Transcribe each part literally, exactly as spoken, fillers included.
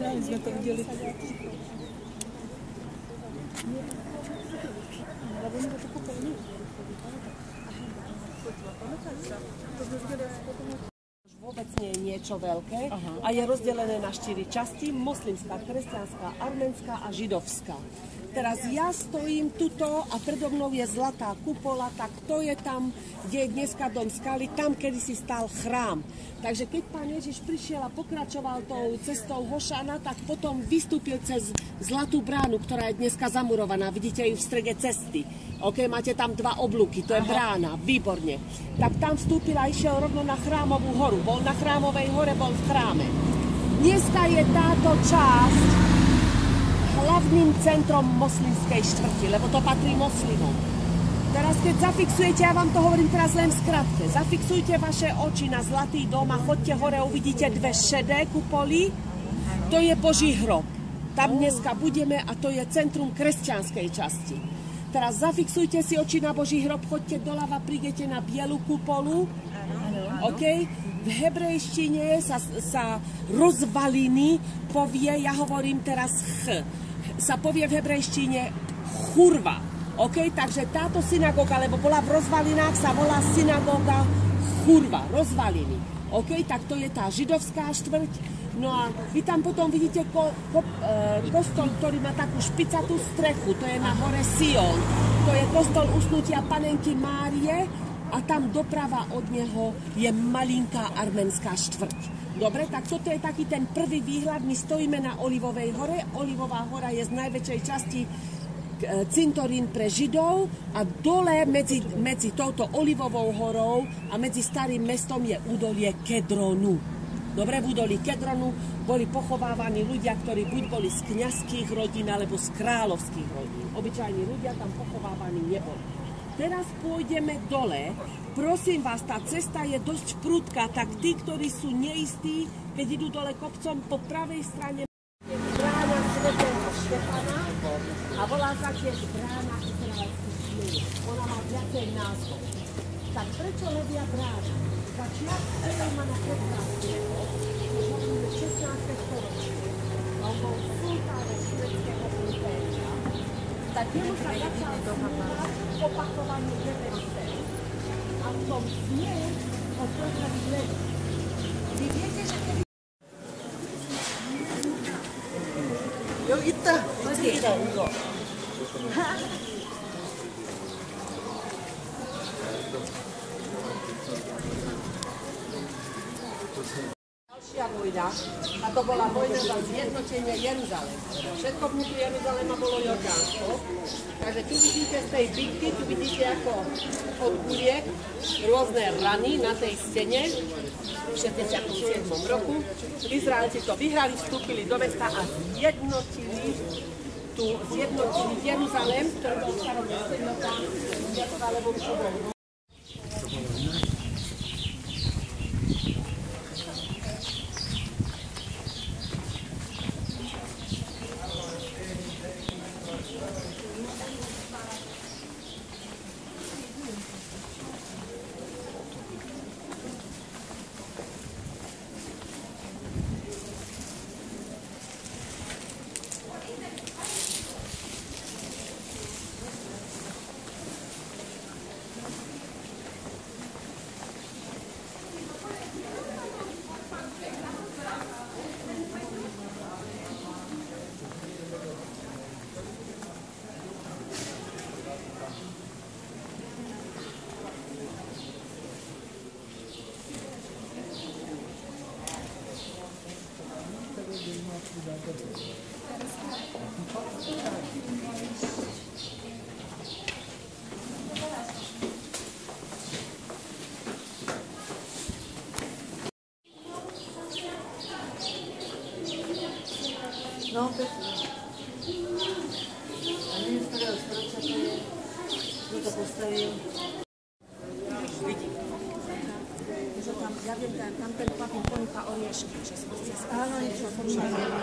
Správne sme to videli. Vôbec nie je niečo veľké a je rozdelené na štyri časti: moslimská, kresťanská, arménska a židovská. Teraz ja stojím tuto a predo mnou je zlatá kupola, tak to je tam, kde je dneska dom skaly, tam kedysi stál chrám. Takže keď pán Ježiš prišiel a pokračoval tou cestou Hošana, tak potom vystúpil cez zlatú bránu, ktorá je dneska zamurovaná. Vidíte ju v strede cesty. OK, máte tam dva oblúky, to je brána, výborne. Tak tam vstúpil a išiel rovno na chrámovú horu. Bol na chrámovej hore, bol v chráme. Dneska je táto časť hlavným centrom moslimskej štvrti, lebo to patrí moslimom. Teraz, keď zafixujete, ja vám to hovorím teraz len v skratke, zafixujte vaše oči na zlatý dom a chodte hore, uvidíte dve šedé kupoly, to je Boží hrob. Tam dneska budeme a to je centrum kresťanskej časti. Teraz zafixujte si oči na Boží hrob, chodte doľava, prídete na bielu kupolu, OK? V hebrejštine sa, sa rozvaliny povie, ja hovorím teraz ch, sa povie v hebrejštine churva. OK? Takže táto synagóga, lebo bola v rozvalinách, sa volá synagóga churva, rozvaliny. OK? Tak to je tá židovská štvrť. No a vy tam potom vidíte ko, ko, e, kostol, ktorý má takú špicatú strechu, to je na hore Sion. To je kostol usnutia panenky Márie a tam doprava od neho je malinká arménská štvrť. Dobre, tak toto je taký ten prvý výhľad. My stojíme na Olivovej hore. Olivová hora je z najväčšej časti cintorín pre Židov a dole medzi, medzi touto Olivovou horou a medzi starým mestom je údolie Kedronu. Dobre, v údolí Kedronu boli pochovávaní ľudia, ktorí buď boli z kňazských rodín alebo z kráľovských rodín. Obyčajní ľudia tam pochovávaní neboli. Teraz pôjdeme dole. Prosím vás, tá cesta je dosť prudká, tak tí, ktorí sú neistí, keď idú dole kopcom, po pravej strane je brána svätého Štefana a volá sa tiež brána Izraelských smeje. Ona má viacej názvov. Tak prečo Levia brána? Začiat Sulejmana pätnásteho, už hovoríme šestnáste storočie. On bol sultánom švédskeho impéria. Tak jemu sa začal snívať opakovanie jeden sen. A v tom sne ho pozdraví Levi. Vy viete, že keby... Jo, ita! Ita, Ugo. Ďalšia vojna, a to bola vojna za zjednotenie Jeruzalema. Všetko vnútri Jeruzalema bolo Jordánsko. Takže tu vidíte z tej bitky, tu vidíte ako od guliek rôzne rany na tej stene v šesťdesiatom siedmom roku. Izraelci to vyhrali, vstúpili do mesta a zjednotili tu zjednotili Jeruzalém, ktorý bol v starom meste Jeruzalém, čo bol. No, pekne. A nie z ktorého storočia to je, kto to postavil. Vidím. Že tam, ja viem, tam ten chlapík ponúka oriešky, že som si stále. Áno, niečo som šla.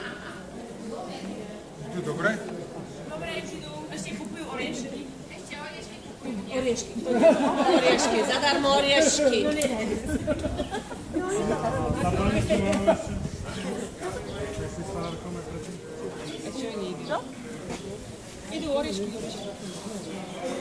Tu dobre? Dobre, idú, ešte kupujú oriešky. Ešte oriešky kupujú. Oriešky, to nie oriešky, zadarmo oriešky. Zabrali ste vám ešte. Idú oriešky, oriešky.